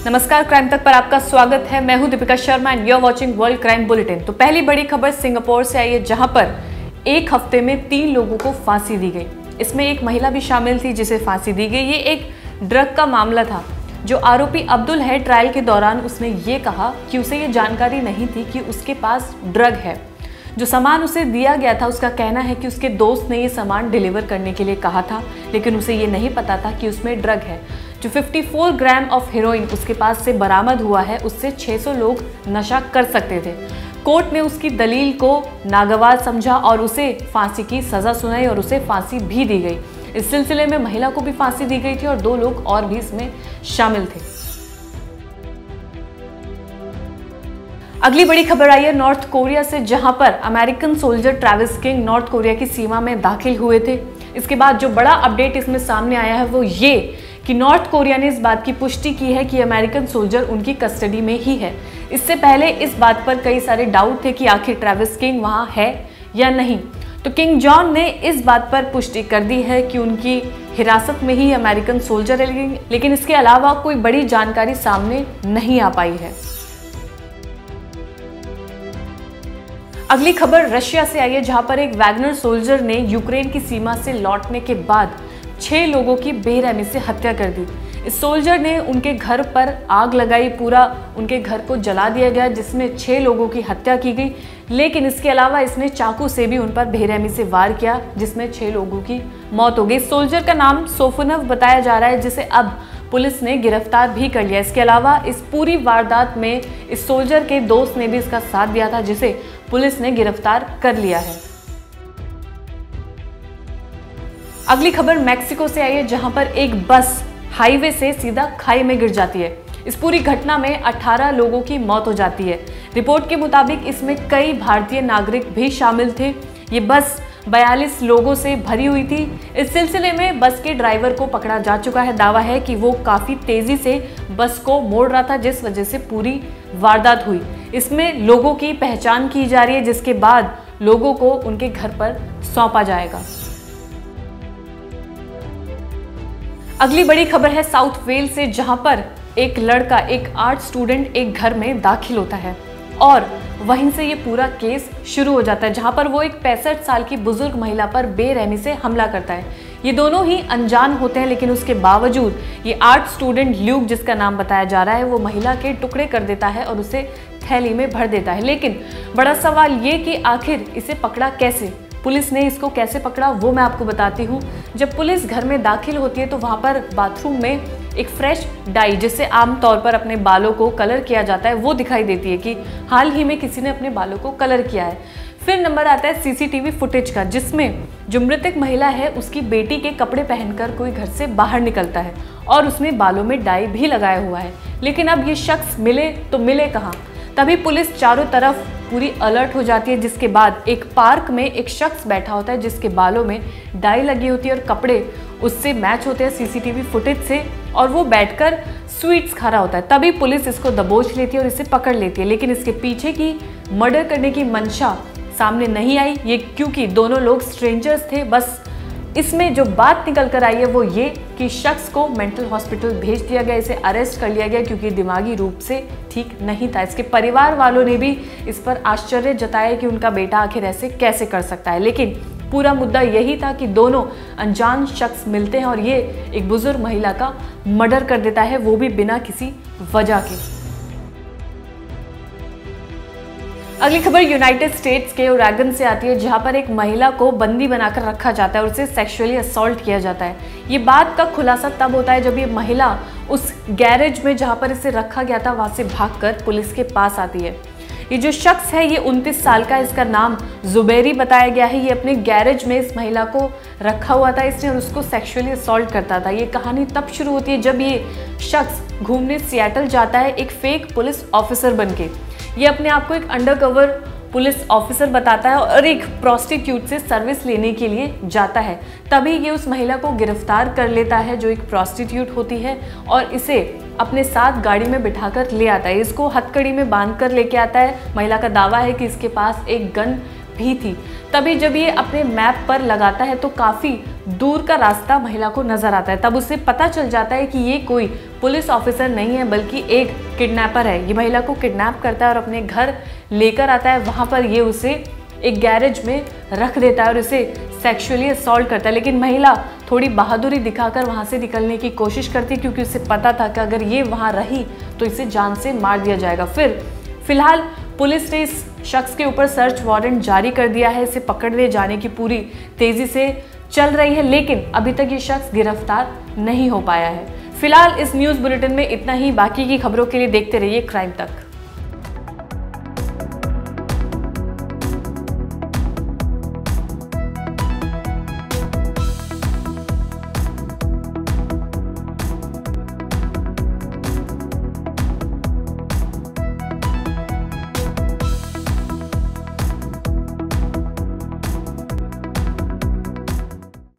नमस्कार, क्राइम तक पर आपका स्वागत है। मैं हूं Deepika Sharma and you are watching World Crime Bulletin. तो पहली बड़ी खबर सिंगापुर से आई है, जहां पर एक हफ्ते में 3 लोगों को फांसी दी गई। इसमें एक महिला भी शामिल थी जिसे फांसी दी गई। ये एक ड्रग का मामला था। जो आरोपी अब्दुल है, ट्रायल के दौरान उसने ये कहा कि उसे ये जानकारी नहीं थी कि उसके पास ड्रग है। जो सामान उसे दिया गया था, उसका कहना है कि उसके दोस्त ने ये सामान डिलीवर करने के लिए कहा था, लेकिन उसे ये नहीं पता था कि उसमें ड्रग है। जो 54 ग्राम ऑफ हेरोइन उसके पास से बरामद हुआ है, उससे 600 लोग नशा कर सकते थे। कोर्ट ने उसकी दलील को नागवार समझा और उसे फांसी की सजा सुनाई और उसे फांसी भी दी गई। इस सिलसिले में महिला को भी फांसी दी गई थी और 2 लोग और भी इसमें शामिल थे। अगली बड़ी खबर आई है नॉर्थ कोरिया से, जहां पर American soldier Travis King North Korea की सीमा में दाखिल हुए थे। इसके बाद जो बड़ा अपडेट इसमें सामने आया है वो ये कि नॉर्थ कोरिया ने इस बात की पुष्टि की है कि अमेरिकन सोल्जर उनकी कस्टडी में ही है। इससे पहले इस बात पर कई सारे डाउट थे कि आखिर ट्रेविस किंग वहां है या नहीं। तो किंग जॉन ने इस बात पर पुष्टि कर दी है कि उनकी हिरासत में ही अमेरिकन सोल्जर है, लेकिन इसके अलावा कोई बड़ी जानकारी सामने नहीं आ पाई है। अगली खबर रशिया से आई है, जहां पर एक वैगनर सोल्जर ने यूक्रेन की सीमा से लौटने के बाद 6 लोगों की बेरहमी से हत्या कर दी। इस सोल्जर ने उनके घर पर आग लगाई, पूरा उनके घर को जला दिया गया, जिसमें 6 लोगों की हत्या की गई। लेकिन इसके अलावा इसने चाकू से भी उन पर बेरहमी से वार किया, जिसमें 6 लोगों की मौत हो गई। सोल्जर का नाम सोफनव बताया जा रहा है, जिसे अब पुलिस ने गिरफ्तार भी कर लिया। इसके अलावा इस पूरी वारदात में इस सोल्जर के दोस्त ने भी इसका साथ दिया था, जिसे पुलिस ने गिरफ्तार कर लिया है। अगली खबर मैक्सिको से आई है, जहां पर एक बस हाईवे से सीधा खाई में गिर जाती है। इस पूरी घटना में 18 लोगों की मौत हो जाती है। रिपोर्ट के मुताबिक इसमें कई भारतीय नागरिक भी शामिल थे। ये बस 42 लोगों से भरी हुई थी। इस सिलसिले में बस के ड्राइवर को पकड़ा जा चुका है। दावा है कि वो काफी तेजी से बस को मोड़ रहा था, जिस वजह से पूरी वारदात हुई। इसमें लोगों की पहचान की जा रही है, जिसके बाद लोगों को उनके घर पर सौंपा जाएगा। अगली बड़ी खबर है साउथ वेल्स से, जहां पर एक लड़का, एक आर्ट स्टूडेंट एक घर में दाखिल होता है और वहीं से ये पूरा केस शुरू हो जाता है, जहां पर वो एक 65 साल की बुजुर्ग महिला पर बेरहमी से हमला करता है। ये दोनों ही अनजान होते हैं, लेकिन उसके बावजूद ये आर्ट स्टूडेंट ल्यूक, जिसका नाम बताया जा रहा है, वो महिला के टुकड़े कर देता है और उसे थैली में भर देता है। लेकिन बड़ा सवाल ये कि आखिर इसे पकड़ा कैसे, पुलिस ने इसको कैसे पकड़ा, वो मैं आपको बताती हूँ। जब पुलिस घर में दाखिल होती है तो वहाँ पर बाथरूम में एक फ्रेश डाई, जिससे आमतौर पर अपने बालों को कलर किया जाता है, वो दिखाई देती है कि हाल ही में किसी ने अपने बालों को कलर किया है। फिर नंबर आता है सीसीटीवी फुटेज का, जिसमें जो मृतक महिला है उसकी बेटी के कपड़े पहनकर कोई घर से बाहर निकलता है और उसने बालों में डाई भी लगाया हुआ है। लेकिन अब ये शख्स मिले तो मिले कहाँ? तभी पुलिस चारों तरफ पूरी अलर्ट हो जाती है, जिसके बाद एक पार्क में एक शख्स बैठा होता है जिसके बालों में डाई लगी होती है और कपड़े उससे मैच होते हैं सीसीटीवी फुटेज से, और वो बैठकर स्वीट्स खा रहा होता है। तभी पुलिस इसको दबोच लेती है और इसे पकड़ लेती है। लेकिन इसके पीछे की मर्डर करने की मंशा सामने नहीं आई, ये क्योंकि दोनों लोग स्ट्रेंजर्स थे। बस इसमें जो बात निकल कर आई है वो ये कि शख्स को मेंटल हॉस्पिटल भेज दिया गया, इसे अरेस्ट कर लिया गया क्योंकि दिमागी रूप से ठीक नहीं था। इसके परिवार वालों ने भी इस पर आश्चर्य जताया कि उनका बेटा आखिर ऐसे कैसे कर सकता है। लेकिन पूरा मुद्दा यही था कि दोनों अनजान शख्स मिलते हैं और ये एक बुजुर्ग महिला का मर्डर कर देता है, वो भी बिना किसी वजह के। अगली खबर यूनाइटेड स्टेट्स के ओरेगन से आती है, जहां पर एक महिला को बंदी बनाकर रखा जाता है और उसे सेक्सुअली असॉल्ट किया जाता है। ये बात का खुलासा तब होता है जब ये महिला उस गैरेज में जहां पर इसे रखा गया था वहां से भागकर पुलिस के पास आती है। ये जो शख्स है ये 29 साल का, इसका नाम जुबैरी बताया गया है। ये अपने गैरेज में इस महिला को रखा हुआ था इसने और उसको सेक्सुअली असॉल्ट करता था। ये कहानी तब शुरू होती है जब ये शख्स घूमने सियाटल जाता है एक फेक पुलिस ऑफिसर बनके। ये अपने आप को एक अंडरकवर पुलिस ऑफिसर बताता है और एक प्रोस्टिट्यूट से सर्विस लेने के लिए जाता है। तभी ये उस महिला को गिरफ्तार कर लेता है जो एक प्रोस्टिट्यूट होती है और इसे अपने साथ गाड़ी में बिठाकर ले आता है। इसको हथकड़ी में बांध कर लेके आता है। महिला का दावा है कि इसके पास एक गन भी थी। तभी जब ये अपने मैप पर लगाता है तो काफ़ी दूर का रास्ता महिला को नज़र आता है। तब उसे पता चल जाता है कि ये कोई पुलिस ऑफिसर नहीं है बल्कि एक किडनैपर है। ये महिला को किडनैप करता है और अपने घर लेकर आता है। वहाँ पर ये उसे एक गैरेज में रख देता है और उसे सेक्सुअली असॉल्ट करता है। लेकिन महिला थोड़ी बहादुरी दिखाकर वहाँ से निकलने की कोशिश करती है, क्योंकि उसे पता था कि अगर ये वहाँ रही तो इसे जान से मार दिया जाएगा। फिलहाल पुलिस ने इस शख्स के ऊपर सर्च वारंट जारी कर दिया है। इसे पकड़ने जाने की पूरी तेजी से चल रही है, लेकिन अभी तक ये शख्स गिरफ्तार नहीं हो पाया है। फिलहाल इस न्यूज़ बुलेटिन में इतना ही। बाकी की खबरों के लिए देखते रहिए क्राइम तक।